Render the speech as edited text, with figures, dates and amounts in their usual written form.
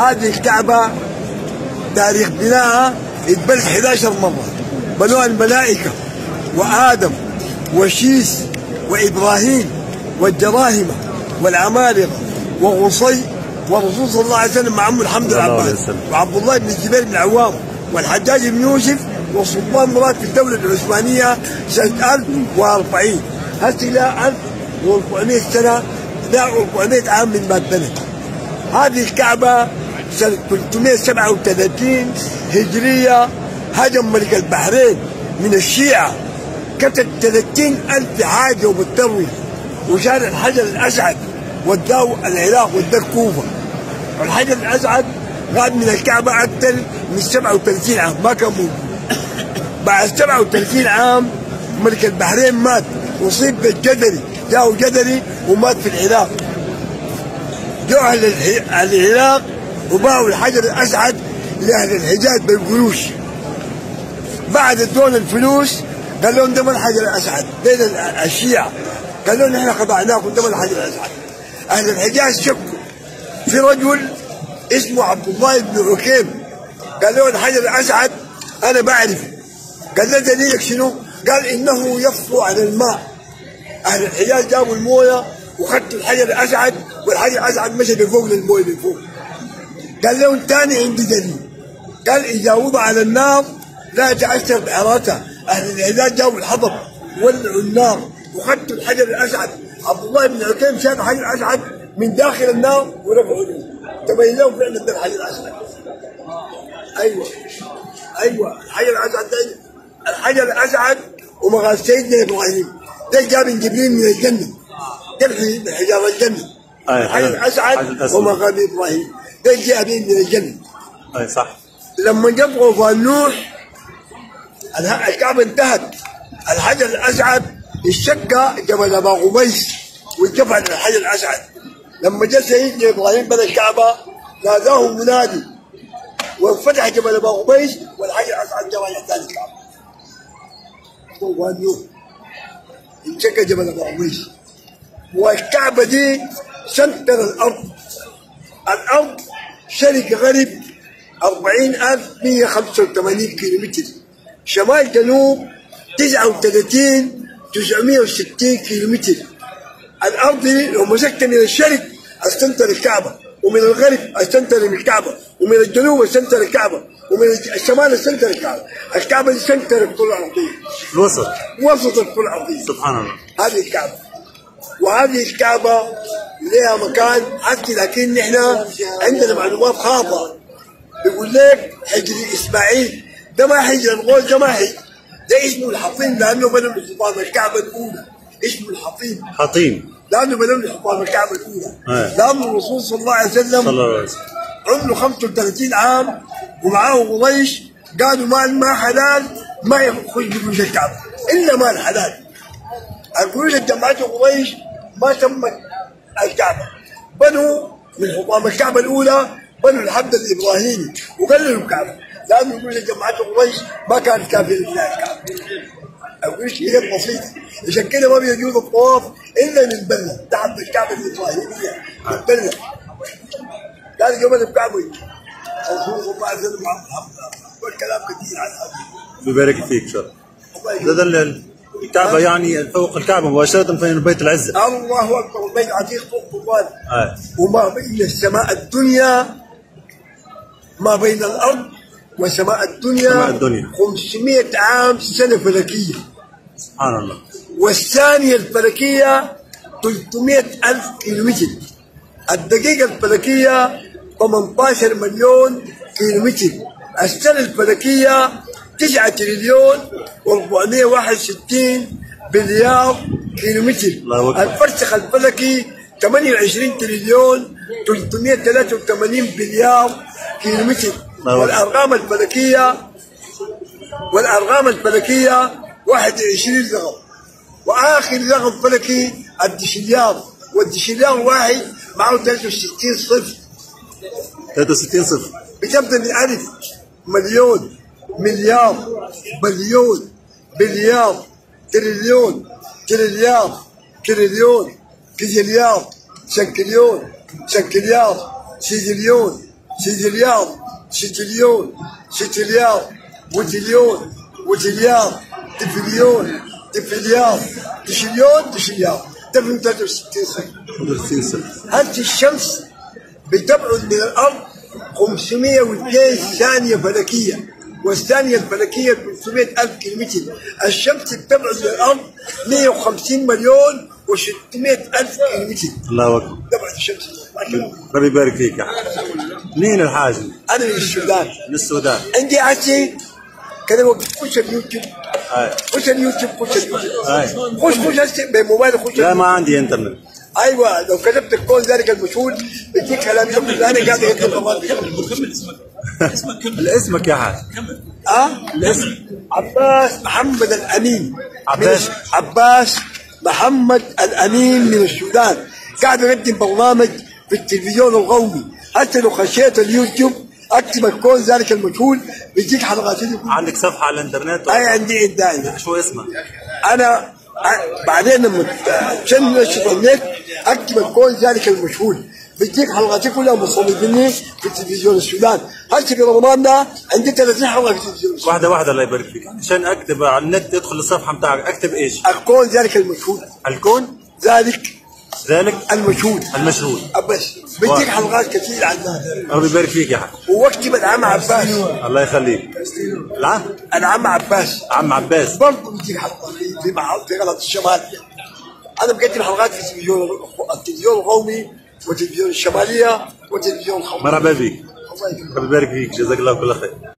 هذه الكعبة تاريخ بنائها اتبنت 11 مرة، بنوها الملائكة وآدم وشيس وإبراهيم والجراهمة والعمالقة وغصي والرسول صلى الله عليه وسلم مع عمه الحمد العباس وعبد الله بن الزبير بن العوام والحجاج بن يوسف والسلطان مراد في الدولة العثمانية سنة 1040. هسه لا 1400 سنة، لا 400 عام من ما اتبنت. هذه الكعبة سنة 337 هجرية هجم ملك البحرين من الشيعة، قتل 30,000 حاجة وبالتروي، وشال الحجر الأسعد وداه العراق وداه الكوفة. والحجر الأسعد قعد من الكعبة أكثر من 37 عام ما كان موجود. بعد 37 عام ملك البحرين مات وصيب بالجدري، جاءه جدري ومات في العراق. جو أهل العراق وباعوا الحجر الأسعد لأهل الحجاز بالقروش. بعد ادونا الفلوس قال لهم ده ما الحجر الأسعد بين الشيعة، قال لهم احنا خضعناكم ده ما الحجر الأسعد. أهل الحجاز شكوا في رجل اسمه عبد الله بن عكيم، قال له الحجر الأسعد أنا بعرفه. قال له دليلك شنو؟ قال إنه يفطو على الماء. أهل الحجاز جابوا المويه وخدوا الحجر الأسعد والحجر الأسعد مشى بفوق للمويه من فوق. قال له الثاني عندي دليل، قال إذا وضع على النار لا يتأثر بحرارتها. أهل الحجاز جابوا الحطب ولعوا النار وخدوا الحجر الأسعد. عبد الله بن عكيم شاف الحجر الأسعد من داخل النار ورفعوا له، تبين لهم فعلا ده الحجر الأسعد. أيوه الحجر الأسعد ده الحجر الأسعد ومغاز سيدنا إبراهيم، ده جاب من جبريل من الجنة، تبحي بحجار الجنة. الحجر الأسعد ومغاز إبراهيم ده جاب من الجنة. أي صح. لما جابوا طوفان نوح الكعبة انتهت. الحجر الأسعد الشقة جبل أبا قبيس واتجفع الحجر الأسعد. لما جاء سيدنا إبراهيم بنى الكعبة ناداه منادي وانفتح جبل أبا قبيس والحجر الأسعد جمع يحتاج الكعبة. طوفان نوح انشق جبل أبا قبيس، والكعبة دي سنتر الأرض. الأرض شرق غرب 40,185 كيلومتر، شمال جنوب 39,960 كيلومتر. الأرض دي لو مسكت من الشرق استنتر الكعبة، ومن الغرب استنتر من الكعبة، ومن الجنوب استنتر الكعبة، ومن الشمال استنتر الكعبة. الكعبة دي سنتر الكرة الأرضية، وسط الكرة الأرضية. سبحان الله. هذه الكعبة، وهذه الكعبة لها مكان حتى، لكن نحن عندنا معلومات خاطئة. بيقول لك حجر إسماعيل ده ما حجر الغول، ده ما حجر، ده اسمه الحطيم لأنه بنوا حطام الكعبة الأولى. اسمه الحطيم لأنه بنوا حطام الكعبة الأولى. لأن الرسول صلى الله عليه وسلم عمره 35 عام ومعاه قريش قالوا مال ما حلال ما يخرج بقروش الكعبة إلا مال حلال. القروش اللي جمعته قريش ما تمت الكعبة، بنوا من حطام الكعبة الأولى بنوا الحمد الإبراهيمي وقللوا الكعبة، لأن القروش اللي جمعته قريش ما كانت كافية لبناء الكعبة. القروش هي بسيطة، عشان كده ما بيجوز الطواف إلا من البلة تحت الكعبة الإبراهيمية. البلة كان جبل الكعبة الرسول صلى الله عليه وسلم والكلام كثير عن هذا. ببارك فيك شر. ده الكعبة يعني فوق الكعبة مباشرة في بيت العزة. الله أكبر، البيت عتيق فوق طوال. وما بين السماء الدنيا، ما بين الأرض وسماء الدنيا 500 عام سنة فلكية. سبحان الله. والثانية الفلكية 300,000 كيلومتر. الدقيقة الفلكية 18 مليون كيلومتر. السنة الفلكية 9 تريليون و461 بليار كيلومتر. الفرسخ الفلكي 28 تريليون 383 بليار كيلومتر. والأرقام الفلكية 21 رقم، وآخر رقم فلكي الدشليار، والدشليار واحد معه 63 صفر. 63 صفر بتبدأ من ألف، مليون، مليار، بليون، بليار، تريليون، تريليار، تريليون، كيزليار، شنكليون، شنكليار، سيزليون، سيدي رياض، شتليون، شتلياض، وتليون، وتلياض، تفليون، تفلياض، تشليون، تشلياض. ده في 63 سنة. 63 سنة. هذه الشمس بتبعد من الأرض 502 ثانية فلكية، والثانية الفلكية 300,000 كيلومتر. الشمس بتبعد من الأرض 150 مليون و600,000 كيلومتر. الله أكبر. تبعد الشمس. ربي يبارك فيك يا حاج. منين الحاج؟ أنا من السودان. من السودان. عندي عشي كده وقت خش اليوتيوب. خش اليوتيوب، خش اليوتيوب. خش هسه بموبايل، خش. لا ما عندي انترنت. ايوه لو كتبت الكون ذلك المشهور بيديك كلام يوم انا قاعد اكتب كمل اسمك كمل اسمك يا حاج. الاسم عباس محمد الامين. عباس عباس محمد الامين من السودان. قاعد اقدم برنامج في التلفزيون القومي. حتى لو خشيت اليوتيوب اكتب الكون ذلك المشهور بيديك حلقاتي. عندك صفحه على الانترنت؟ اي عندي دائما. شو اسمها؟ انا بعدين لما عشان نشر النت اكتب الكون ذلك المشهور بيديك حلقاتي كلها مصوريني في تلفزيون السودان. هسه في رمضان ده عندي 30 حلقه في تلفزيون السودان. واحده الله يبارك فيك. عشان اكتب على النت ادخل الصفحه بتاعك اكتب ايش؟ الكون ذلك المشهور. الكون ذلك المشهور. بس بديك حلقات كثير عنها. ربي يبارك فيك يا حاج. واكتب العم عباس. الله يخليك. العم عباس. عم عباس برضه بديك حلقه في غلط الشمال. انا بقدم حلقات في التلفزيون القومي والتلفزيون الشماليه والتلفزيون الخوفي. مرحبا بك. ربي يبارك فيك. جزاك الله كل خير.